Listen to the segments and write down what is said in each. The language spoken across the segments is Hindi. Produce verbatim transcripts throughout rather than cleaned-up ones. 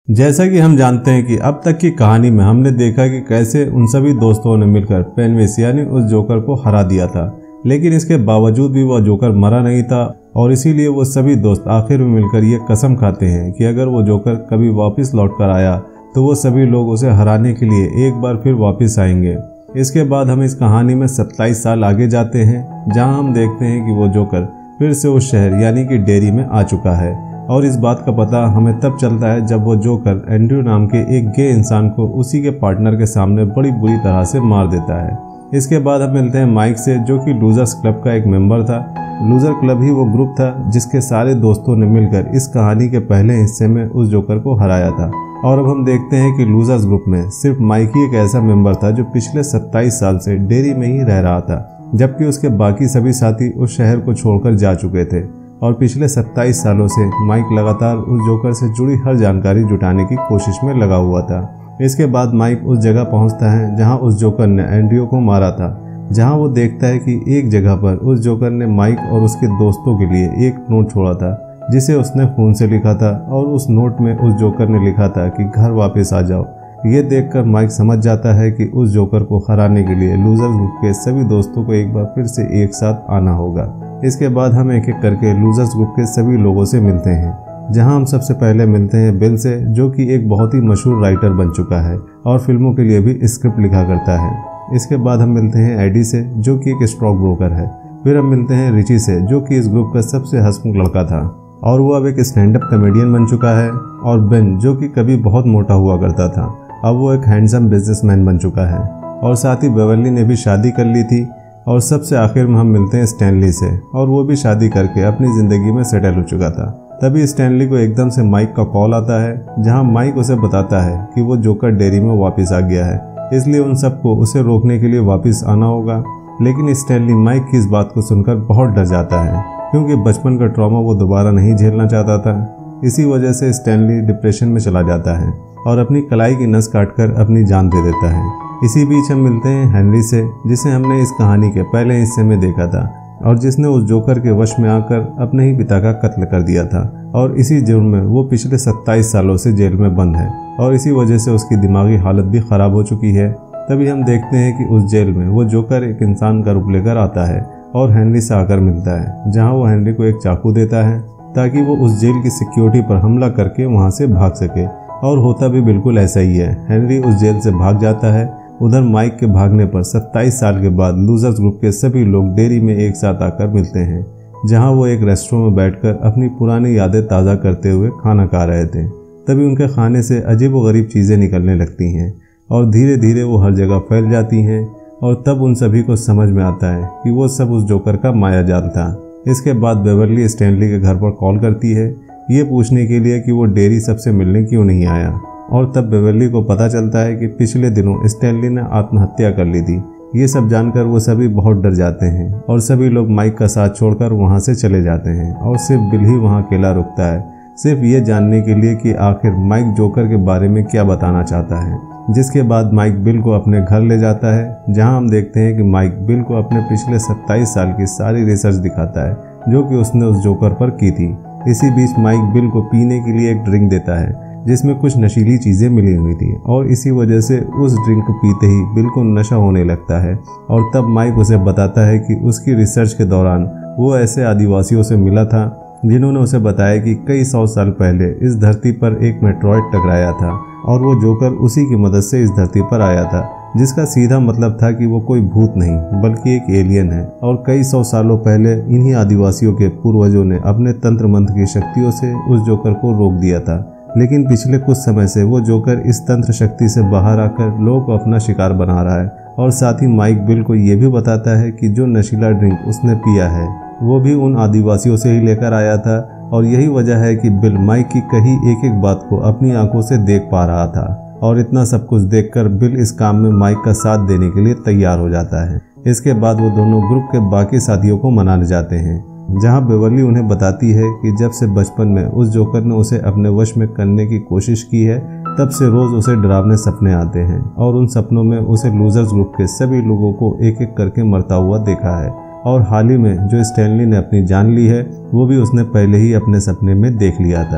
जैसा कि हम जानते हैं कि अब तक की कहानी में हमने देखा कि कैसे उन सभी दोस्तों ने मिलकर पेनविस यानी उस जोकर को हरा दिया था, लेकिन इसके बावजूद भी वह जोकर मरा नहीं था और इसीलिए वो सभी दोस्त आखिर में मिलकर ये कसम खाते हैं कि अगर वो जोकर कभी वापस लौट कर आया तो वो सभी लोग उसे हराने के लिए एक बार फिर वापस आएंगे। इसके बाद हम इस कहानी में सत्ताईस साल आगे जाते हैं, जहां हम देखते हैं कि वो जोकर फिर से उस शहर यानी कि डेरी में आ चुका है और इस बात का पता हमें तब चलता है जब वो जोकर एंड्रयू नाम के एक गे इंसान को उसी के पार्टनर के सामने बड़ी बुरी तरह से मार देता है। इसके बाद हम मिलते हैं माइक से, जो कि लूजर्स क्लब का एक मेंबर था। लूजर क्लब ही वो ग्रुप था जिसके सारे दोस्तों ने मिलकर इस कहानी के पहले हिस्से में उस जोकर को हराया था। और अब हम देखते हैं कि लूजर्स ग्रुप में सिर्फ माइक ही एक ऐसा मेंबर था जो पिछले सत्ताईस साल से डेरी में ही रह रहा था, जबकि उसके बाकी सभी साथी उस शहर को छोड़कर जा चुके थे। और पिछले सत्ताईस सालों से माइक लगातार उस जोकर से जुड़ी हर जानकारी जुटाने की कोशिश में लगा हुआ था। इसके बाद माइक उस जगह पहुंचता है जहां उस जोकर ने एंड्रयू को मारा था, जहां वो देखता है कि एक जगह पर उस जोकर ने माइक और उसके दोस्तों के लिए एक नोट छोड़ा था जिसे उसने खून से लिखा था और उस नोट में उस जोकर ने लिखा था कि घर वापस आ जाओ। ये देखकर माइक समझ जाता है कि उस जोकर को हराने के लिए लूजर्स ग्रुप के सभी दोस्तों को एक बार फिर से एक साथ आना होगा। इसके बाद हम एक एक करके लूजर्स ग्रुप के सभी लोगों से मिलते हैं, जहां हम सबसे पहले मिलते हैं बिल से, जो कि एक बहुत ही मशहूर राइटर बन चुका है और फिल्मों के लिए भी स्क्रिप्ट लिखा करता है। इसके बाद हम मिलते हैं एडी से, जो कि एक स्टॉक ब्रोकर है। फिर हम मिलते हैं रिची से, जो कि इस ग्रुप का सबसे हंसमुख लड़का था और वो अब एक स्टैंड अप कॉमेडियन बन चुका है। और बेन, जो कि कभी बहुत मोटा हुआ करता था, अब वो एक हैंडसम बिजनेसमैन बन चुका है। और साथ ही बेवर्ली ने भी शादी कर ली थी। और सबसे आखिर में हम मिलते हैं स्टैनली से, और वो भी शादी करके अपनी जिंदगी में सेटल हो चुका था। तभी स्टैनली को एकदम से माइक का कॉल आता है, जहां माइक उसे बताता है कि वो जोकर डेरी में वापस आ गया है, इसलिए उन सबको उसे रोकने के लिए वापस आना होगा। लेकिन स्टैनली माइक की इस बात को सुनकर बहुत डर जाता है, क्योंकि बचपन का ट्रॉमा वो दोबारा नहीं झेलना चाहता था। इसी वजह से स्टैनली डिप्रेशन में चला जाता है और अपनी कलाई की नस काटकर अपनी जान दे देता है। इसी बीच हम मिलते हैं हेनरी से, जिसे हमने इस कहानी के पहले हिस्से में देखा था और जिसने उस जोकर के वश में आकर अपने ही पिता का कत्ल कर दिया था। और इसी जुर्म में वो पिछले सत्ताईस सालों से जेल में बंद है और इसी वजह से उसकी दिमागी हालत भी खराब हो चुकी है। तभी हम देखते हैं कि उस जेल में वो जोकर एक इंसान का रूप लेकर आता है और हेनरी से आकर मिलता है, जहां वो हेनरी को एक चाकू देता है ताकि वो उस जेल की सिक्योरिटी पर हमला करके वहां से भाग सके। और होता भी बिल्कुल ऐसा ही है, हेनरी उस जेल से भाग जाता है। उधर माइक के भागने पर सत्ताईस साल के बाद लूजर्स ग्रुप के सभी लोग डेरी में एक साथ आकर मिलते हैं, जहां वो एक रेस्टोरेंट में बैठकर अपनी पुरानी यादें ताज़ा करते हुए खाना खा रहे थे। तभी उनके खाने से अजीब व गरीब चीज़ें निकलने लगती हैं और धीरे धीरे वो हर जगह फैल जाती हैं। और तब उन सभी को समझ में आता है कि वो सब उस जोकर का माया जाल था। इसके बाद बेवर्ली स्टैनली के घर पर कॉल करती है, ये पूछने के लिए कि वो डेरी सबसे मिलने क्यों नहीं आया। और तब बेवर्ली को पता चलता है कि पिछले दिनों स्टैनली ने आत्महत्या कर ली थी। ये सब जानकर वो सभी बहुत डर जाते हैं और सभी लोग माइक का साथ छोड़कर वहां से चले जाते हैं और सिर्फ बिल ही वहां अकेला रुकता है, सिर्फ ये जानने के लिए कि आखिर माइक जोकर के बारे में क्या बताना चाहता है। जिसके बाद माइक बिल को अपने घर ले जाता है, जहां हम देखते हैं कि माइक बिल को अपने पिछले सत्ताईस साल की सारी रिसर्च दिखाता है, जो कि उसने उस जोकर पर की थी। इसी बीच माइक बिल को पीने के लिए एक ड्रिंक देता है जिसमें कुछ नशीली चीजें मिली हुई थी और इसी वजह से उस ड्रिंक को पीते ही बिल को नशा होने लगता है। और तब माइक उसे बताता है कि उसकी रिसर्च के दौरान वो ऐसे आदिवासियों से मिला था जिन्होंने उसे बताया कि कई सौ साल पहले इस धरती पर एक मेट्रॉइड टकराया था और वो जोकर उसी की मदद से इस धरती पर आया था, जिसका सीधा मतलब था कि वो कोई भूत नहीं बल्कि एक एलियन है। और कई सौ सालों पहले इन्हीं आदिवासियों के पूर्वजों ने अपने तंत्र मंत्र की शक्तियों से उस जोकर को रोक दिया था, लेकिन पिछले कुछ समय से वो जोकर इस तंत्र शक्ति से बाहर आकर लोगों को अपना शिकार बना रहा है। और साथ ही माइक बिल को ये भी बताता है कि जो नशीला ड्रिंक उसने पिया है वो भी उन आदिवासियों से ही लेकर आया था और यही वजह है कि बिल माइक की कही एक एक बात को अपनी आंखों से देख पा रहा था। और इतना सब कुछ देखकर बिल इस काम में माइक का साथ देने के लिए तैयार हो जाता है। इसके बाद वो दोनों ग्रुप के बाकी साथियों को मनाने जाते हैं, जहां बेवर्ली उन्हें बताती है कि जब से बचपन में उस जोकर ने उसे अपने वश में करने की कोशिश की है, तब से रोज उसे डरावने सपने आते हैं और उन सपनों में उसे लूजर्स ग्रुप के सभी लोगों को एक एक करके मरता हुआ देखा है। और हाल ही में जो स्टैनली ने अपनी जान ली है वो भी उसने पहले ही अपने सपने में देख लिया था।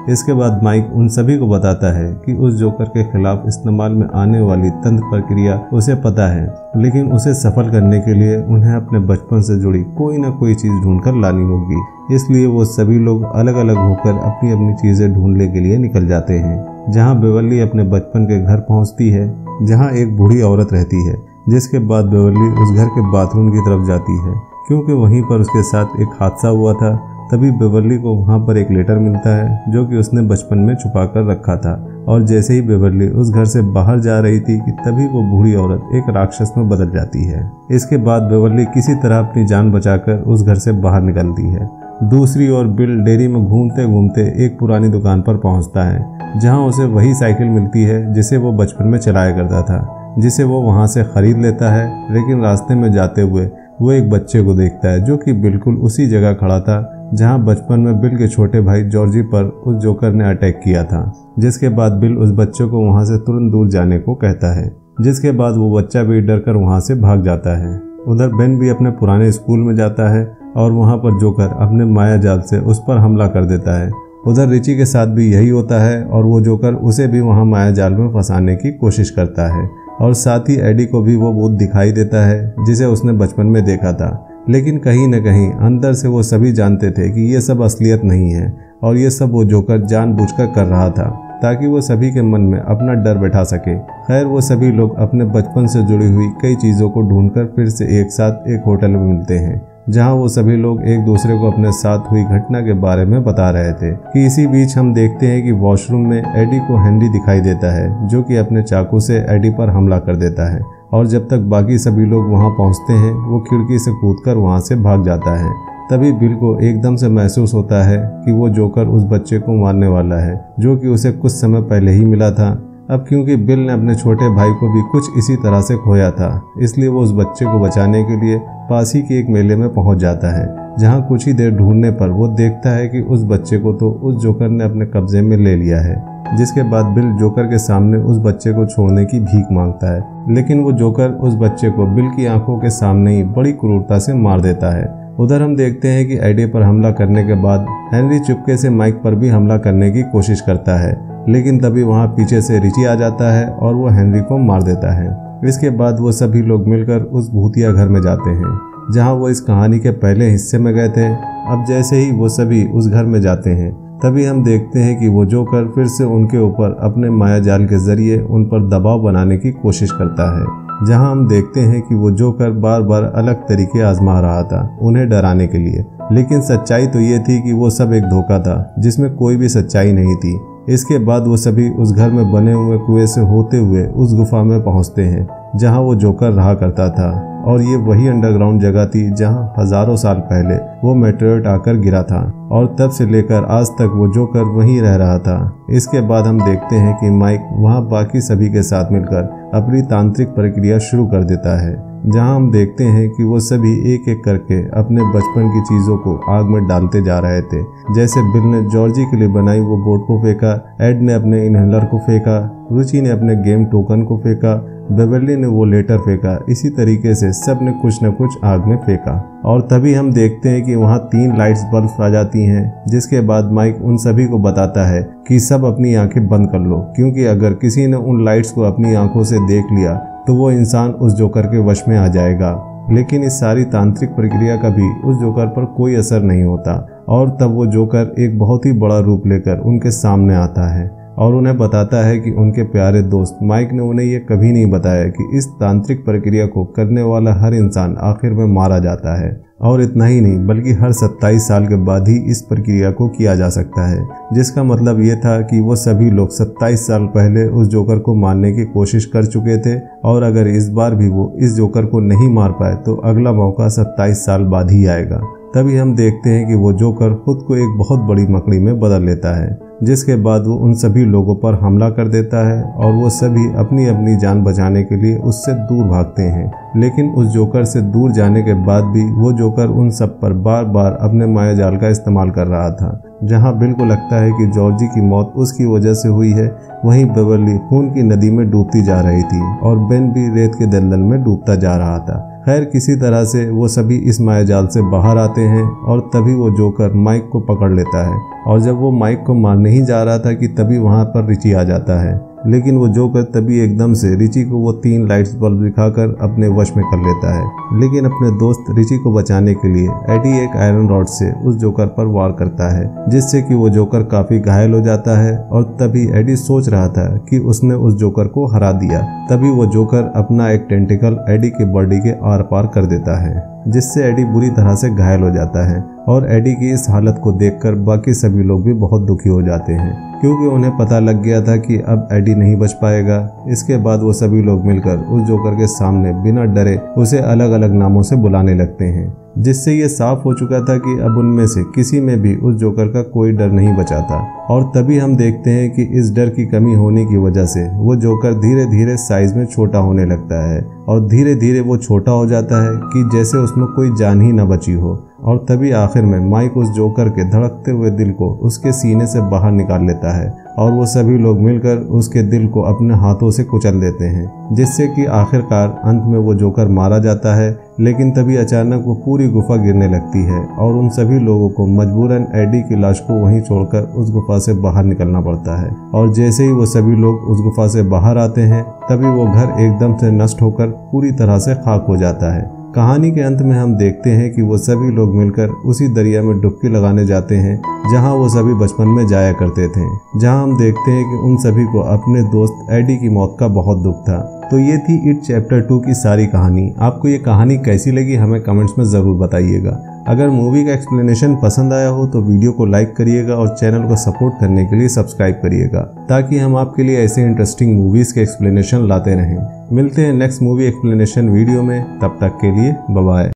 इसके बाद माइक उन सभी को बताता है कि उस जोकर के खिलाफ इस्तेमाल में आने वाली तंत्र प्रक्रिया उसे पता है, लेकिन उसे सफल करने के लिए उन्हें अपने बचपन से जुड़ी कोई न कोई चीज ढूंढकर लानी होगी। इसलिए वो सभी लोग अलग अलग होकर अपनी अपनी चीजें ढूंढने के लिए निकल जाते हैं। जहाँ बेवर्ली अपने बचपन के घर पहुँचती है, जहाँ एक बूढ़ी औरत रहती है, जिसके बाद बेवर्ली उस घर के बाथरूम की तरफ जाती है क्योंकि वहीं पर उसके साथ एक हादसा हुआ था। तभी बेवर्ली को वहां पर एक लेटर मिलता है जो कि उसने बचपन में छुपा कर रखा था, और जैसे ही बेवर्ली उस घर से बाहर जा रही थी कि तभी वो बूढ़ी औरत एक राक्षस में बदल जाती है। इसके बाद बेवर्ली किसी तरह अपनी जान बचाकर उस घर से बाहर निकलती है। दूसरी ओर बिल डेयरी में घूमते घूमते एक पुरानी दुकान पर पहुंचता है, जहां उसे वही साइकिल मिलती है जिसे वो बचपन में चलाया करता था, जिसे वो वहां से खरीद लेता है। लेकिन रास्ते में जाते हुए वो एक बच्चे को देखता है जो कि बिल्कुल उसी जगह खड़ा था जहां बचपन में बिल के छोटे भाई जॉर्जी पर उस जोकर ने अटैक किया था। जिसके बाद बिल उस बच्चे को वहां से तुरंत दूर जाने को कहता है, जिसके बाद वो बच्चा भी डर कर वहां से भाग जाता है। उधर बेन भी अपने पुराने स्कूल में जाता है और वहां पर जोकर अपने माया जाल से उस पर हमला कर देता है। उधर रिची के साथ भी यही होता है और वो जोकर उसे भी वहां माया जाल में फंसाने की कोशिश करता है, और साथ ही एडी को भी वो भूत दिखाई देता है जिसे उसने बचपन में देखा था। लेकिन कहीं न कहीं अंदर से वो सभी जानते थे कि ये सब असलियत नहीं है, और ये सब वो जोकर जानबूझकर कर रहा था ताकि वो सभी के मन में अपना डर बैठा सके। खैर, वो सभी लोग अपने बचपन से जुड़ी हुई कई चीज़ों को ढूंढकर फिर से एक साथ एक होटल में मिलते हैं, जहां वो सभी लोग एक दूसरे को अपने साथ हुई घटना के बारे में बता रहे थे। कि इसी बीच हम देखते हैं कि वॉशरूम में एडी को हेनरी दिखाई देता है जो कि अपने चाकू से एडी पर हमला कर देता है, और जब तक बाकी सभी लोग वहां पहुंचते हैं वो खिड़की से कूदकर वहां से भाग जाता है। तभी बिल को एकदम से महसूस होता है कि वो जोकर उस बच्चे को मारने वाला है जो कि उसे कुछ समय पहले ही मिला था। अब क्योंकि बिल ने अपने छोटे भाई को भी कुछ इसी तरह से खोया था, इसलिए वो उस बच्चे को बचाने के लिए पास ही के एक मेले में पहुंच जाता है, जहां कुछ ही देर ढूंढने पर वो देखता है कि उस बच्चे को तो उस जोकर ने अपने कब्जे में ले लिया है। जिसके बाद बिल जोकर के सामने उस बच्चे को छोड़ने की भीख मांगता है, लेकिन वो जोकर उस बच्चे को बिल की आंखों के सामने ही बड़ी क्रूरता से मार देता है। उधर हम देखते हैं कि एडी पर हमला करने के बाद हेनरी चुपके से माइक पर भी हमला करने की कोशिश करता है, लेकिन तभी वहां पीछे से रिची आ जाता है और वो हेनरी को मार देता है। इसके बाद वो सभी लोग मिलकर उस भूतिया घर में जाते हैं जहां वो इस कहानी के पहले हिस्से में गए थे। अब जैसे ही वो सभी उस घर में जाते हैं तभी हम देखते हैं कि वो जोकर फिर से उनके ऊपर अपने माया जाल के जरिए उन पर दबाव बनाने की कोशिश करता है, जहां हम देखते हैं कि वो जोकर बार बार अलग तरीके आजमा रहा था उन्हें डराने के लिए। लेकिन सच्चाई तो ये थी कि वो सब एक धोखा था जिसमें कोई भी सच्चाई नहीं थी। इसके बाद वो सभी उस घर में बने हुए कुएं से होते हुए उस गुफा में पहुंचते हैं जहां वो जोकर रहा करता था, और ये वही अंडरग्राउंड जगह थी जहां हजारों साल पहले वो मेटेरिट आकर गिरा था, और तब से लेकर आज तक वो जोकर वहीं रह रहा था। इसके बाद हम देखते हैं कि माइक वहां बाकी सभी के साथ मिलकर अपनी तांत्रिक प्रक्रिया शुरू कर देता है, जहां हम देखते हैं कि वो सभी एक एक करके अपने बचपन की चीजों को आग में डालते जा रहे थे। जैसे बिल ने जॉर्जी के लिए बनाई वो बोर्ड को फेंका, एड ने अपने इनहेलर को फेंका, रुचि ने अपने गेम टोकन को फेंका, बेवर्ली ने वो लेटर फेंका। इसी तरीके से सब ने कुछ न कुछ आग में फेंका, और तभी हम देखते हैं कि वहाँ तीन लाइट्स बल्ब आ जाती हैं। जिसके बाद माइक उन सभी को बताता है कि सब अपनी आंखें बंद कर लो, क्योंकि अगर किसी ने उन लाइट्स को अपनी आंखों से देख लिया तो वो इंसान उस जोकर के वश में आ जाएगा। लेकिन इस सारी तांत्रिक प्रक्रिया का भी उस जोकर पर कोई असर नहीं होता, और तब वो जोकर एक बहुत ही बड़ा रूप लेकर उनके सामने आता है और उन्हें बताता है कि उनके प्यारे दोस्त माइक ने उन्हें ये कभी नहीं बताया कि इस तांत्रिक प्रक्रिया को करने वाला हर इंसान आखिर में मारा जाता है, और इतना ही नहीं बल्कि हर सत्ताईस साल के बाद ही इस प्रक्रिया को किया जा सकता है। जिसका मतलब ये था कि वो सभी लोग सत्ताईस साल पहले उस जोकर को मारने की कोशिश कर चुके थे, और अगर इस बार भी वो इस जोकर को नहीं मार पाए तो अगला मौका सत्ताईस साल बाद ही आएगा। तभी हम देखते हैं कि वो जोकर खुद को एक बहुत बड़ी मकड़ी में बदल लेता है, जिसके बाद वो उन सभी लोगों पर हमला कर देता है और वो सभी अपनी अपनी जान बचाने के लिए उससे दूर भागते हैं। लेकिन उस जोकर से दूर जाने के बाद भी वो जोकर उन सब पर बार बार अपने माया जाल का इस्तेमाल कर रहा था। जहां बिल को लगता है कि जॉर्जी की मौत उसकी वजह से हुई है, वहीं बेवर्ली खून की नदी में डूबती जा रही थी और बेन भी रेत के दलदल में डूबता जा रहा था। खैर किसी तरह से वो सभी इस मायाजाल से बाहर आते हैं और तभी वो जोकर माइक को पकड़ लेता है और जब वो माइक को मारने ही जा रहा था कि तभी वहां पर रिची आ जाता है। लेकिन वो जोकर तभी एकदम से रिची को वो तीन लाइट्स बल्ब दिखाकर अपने वश में कर लेता है। लेकिन अपने दोस्त रिची को बचाने के लिए एडी एक आयरन रॉड से उस जोकर पर वार करता है, जिससे कि वो जोकर काफी घायल हो जाता है। और तभी एडी सोच रहा था कि उसने उस जोकर को हरा दिया। तभी वो जोकर अपना एक टेंटिकल एडी की बॉडी के आर पार कर देता है, जिससे एडी बुरी तरह से घायल हो जाता है। और एडी की इस हालत को देखकर बाकी सभी लोग भी बहुत दुखी हो जाते हैं, क्योंकि उन्हें पता लग गया था कि अब एडी नहीं बच पाएगा। इसके बाद वो सभी लोग मिलकर उस जोकर के सामने बिना डरे उसे अलग अलग नामों से बुलाने लगते हैं, जिससे ये साफ हो चुका था कि अब उनमें से किसी में भी उस जोकर का कोई डर नहीं बचा था। और तभी हम देखते हैं कि इस डर की कमी होने की वजह से वो जोकर धीरे धीरे साइज में छोटा होने लगता है और धीरे धीरे वो छोटा हो जाता है कि जैसे उसमें कोई जान ही न बची हो। और तभी आखिर में माइक उस जोकर के धड़कते हुए दिल को उसके सीने से बाहर निकाल लेता है और वो सभी लोग मिलकर उसके दिल को अपने हाथों से कुचल देते हैं, जिससे कि आखिरकार अंत में वो जोकर मारा जाता है। लेकिन तभी अचानक वो पूरी गुफा गिरने लगती है और उन सभी लोगों को मजबूरन एडी की लाश को वहीं छोड़कर उस गुफा से बाहर निकलना पड़ता है। और जैसे ही वो सभी लोग उस गुफा से बाहर आते हैं तभी वो घर एकदम से नष्ट होकर पूरी तरह से खाक हो जाता है। कहानी के अंत में हम देखते हैं कि वो सभी लोग मिलकर उसी दरिया में डुबकी लगाने जाते हैं जहां वो सभी बचपन में जाया करते थे, जहां हम देखते हैं कि उन सभी को अपने दोस्त एडी की मौत का बहुत दुख था। तो ये थी इट चैप्टर टू की सारी कहानी। आपको ये कहानी कैसी लगी हमें कमेंट्स में ज़रूर बताइएगा। अगर मूवी का एक्सप्लेनेशन पसंद आया हो तो वीडियो को लाइक करिएगा और चैनल को सपोर्ट करने के लिए सब्सक्राइब करिएगा, ताकि हम आपके लिए ऐसे इंटरेस्टिंग मूवीज़ के एक्सप्लेनेशन लाते रहें। मिलते हैं नेक्स्ट मूवी एक्सप्लेनेशन वीडियो में, तब तक के लिए बाय बाय।